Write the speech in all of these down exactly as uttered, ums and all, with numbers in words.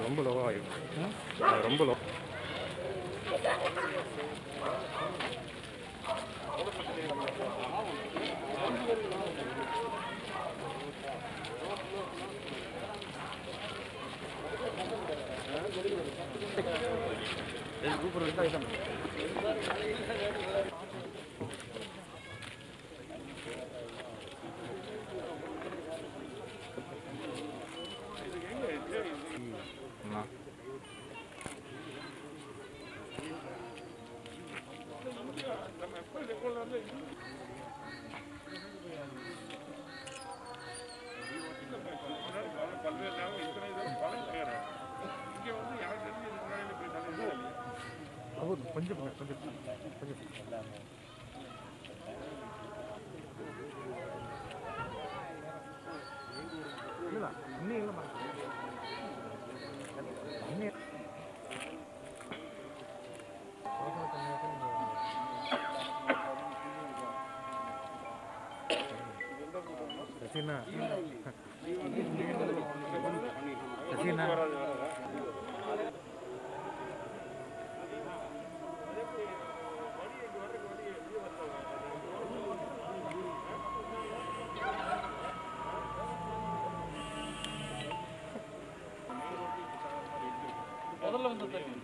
ரொம்ப லோவாக ஆகிடும். ரொம்ப லோ கொஞ்சம் கொஞ்சம் கொஞ்சம் இல்லைதா இன்னும் இல்லைம்மா சசினா சசினா முதல்ல வந்து தெரியும்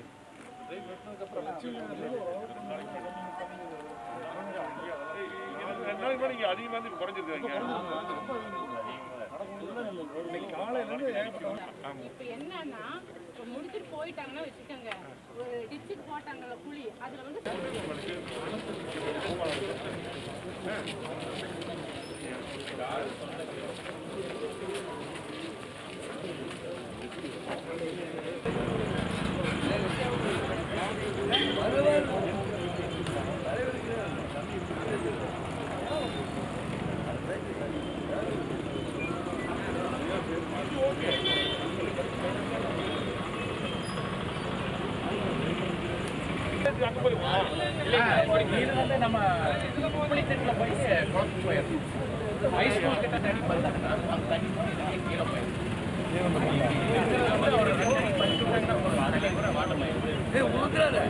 அதிகமாக குறைஞ்சிருக்காங்க. என்னன்னா முடிச்சுட்டு போயிட்டாங்கன்னா வச்சுக்கோங்க, ஒரு டிச்சுக்கு போட்டாங்கல்ல புளி, அதுல வந்து நம்ம புளித்தட்டில போய் குழம்பு போயிடும். ஐஸ் கிட்ட தண்ணி பார்த்தாங்கன்னா அந்த தண்ணி கீழே போயிடும். ஒரு ரெண்டு அடி பறிச்சுட்டாங்கன்னா ஒரு அரை கூட வாட்டர் போயிடும்.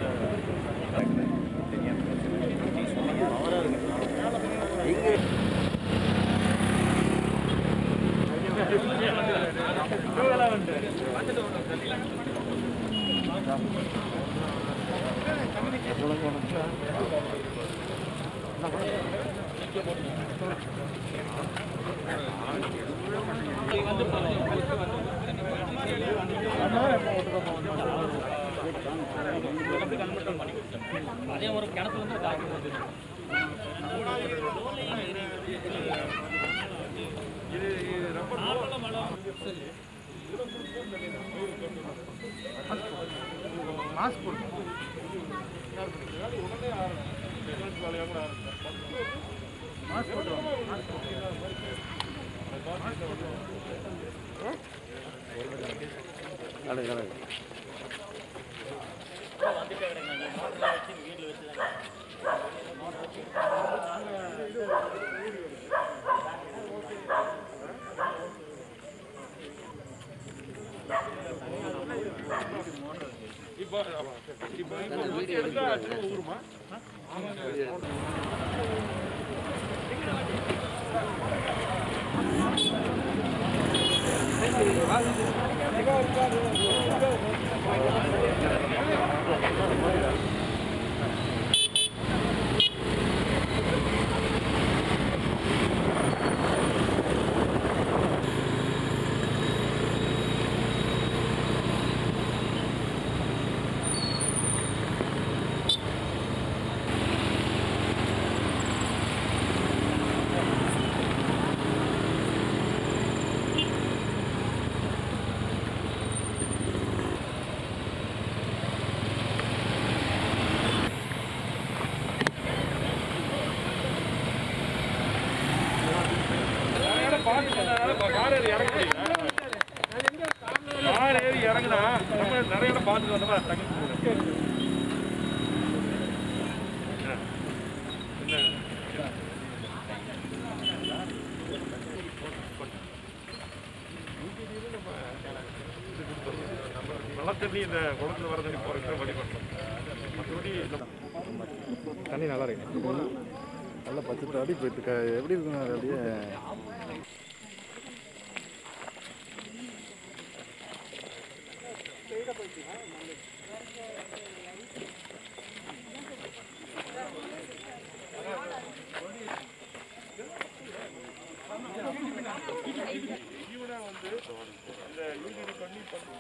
அதே ஒரு கிணத்துல வந்து தாக்கி போட்டு மாஸ்க் போடுங்க. மாஸ்க் போட்டுருவோம். வீட்டில் வச்சு இப்போ இப்போ ஊருமா இறங்குனா நம்ம நிறைய இடம் பார்த்துட்டு வந்தோம்னா டக்கு நம்ம தண்ணி இந்த குளத்துல வர தண்ணி போகிறதுக்கு வழி பண்ணலாம். மற்றபடி தண்ணி நல்லா இருக்கு, நல்லா பச்சை தாடி போயிட்டு எப்படி இருக்குங்க அது அப்படியே. ஈவனாக வந்து இந்த யூரியா பண்ணி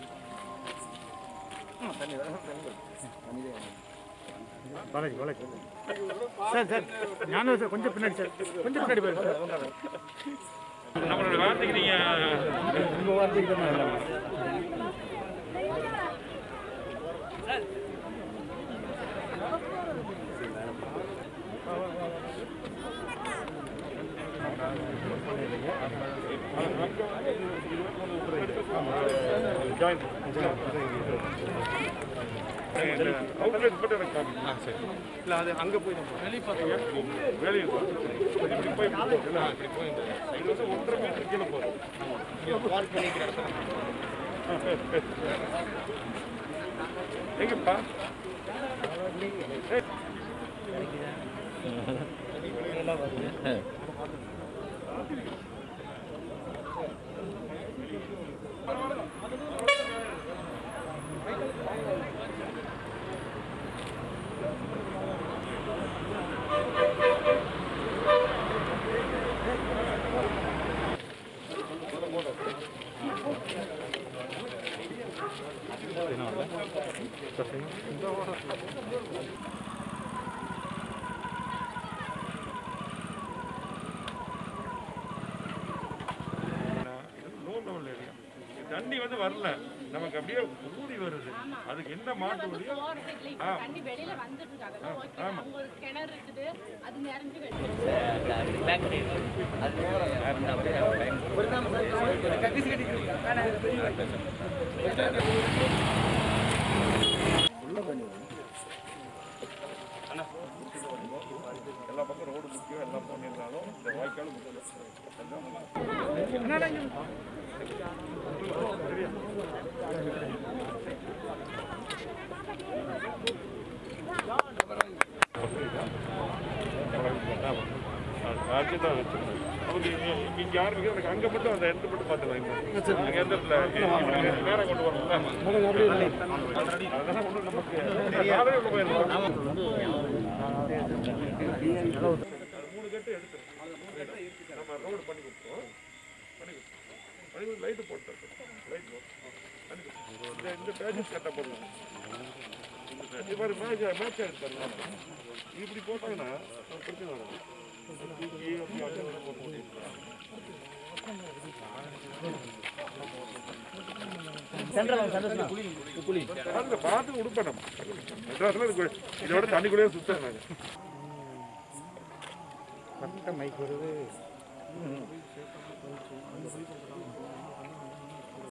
Balaji Balaji sir sir Gnanam sir கொஞ்சம் பின்னாடி சார் கொஞ்சம் பின்னாடி போயிரு சார். நம்மளோட வார்த்தைக்கு நீங்கள் உங்கள் வார்த்தைக்கு தான் நல்லா ஜாயின் அவுட்லெட் மட்டும் எனக்கு காமி. ஆ சரி. இல்லை அது அங்கே போய் தான் வெளியே பார்த்தீங்க வேலையில் இப்படி போய் இல்லை இப்படி போய் இது வந்து ஒன்றரை மீட்டர் கீழே போதும். பார்க் பண்ணிக்கிறேன் எங்கப்பா தண்ணி வந்து வரல, நமக்கு அப்படியே ஊறி வருது. அதுக்கு என்ன மாட்டு வழி? தண்ணி வெளியில வந்துட்டு இருக்காங்க. ஓகே, அங்க ஒரு கிணறு இருக்குது, அது நிறைஞ்சு எல்லா பக்கம் ரோடு முக்கியம், எல்லாம் பண்ணியிருந்தாலும் இந்த வாய்க்காலும் முக்கியம். தான் வச்சிருந்தேன் அவங்க இங்கே யாருக்கு எனக்கு அங்கே மட்டும் அந்த இடத்த மட்டும் பார்த்துக்கலாம். அங்கே எந்த இடத்துல நேரம் கொண்டு வரணும்ல, அதெல்லாம் ஒன்றும் நமக்கு சாதனை போயிருந்தோம். மூணு கட்டு எடுத்து நம்ம ரோடு பண்ணி கொடுத்தோம். பண்ணி கொடுத்தோம் பண்ணி கொடுத்து லைட்டு போட்டு லைட் பண்ணி கொடுத்தோம். இந்த பேஜஸ் கரெக்டாக போடலாம். இது மாதிரி மேட்ச் மேட்ச் எடுத்தாங்க. இப்படி போட்டாங்கன்னா பிரச்சனை வராது. பார்த்து கொடுப்பேன் நம்ம மெட்ராஸ்ல இதோட தண்ணிக்குள்ளேயே சுத்தம். கரெக்டாக மைக் வருது.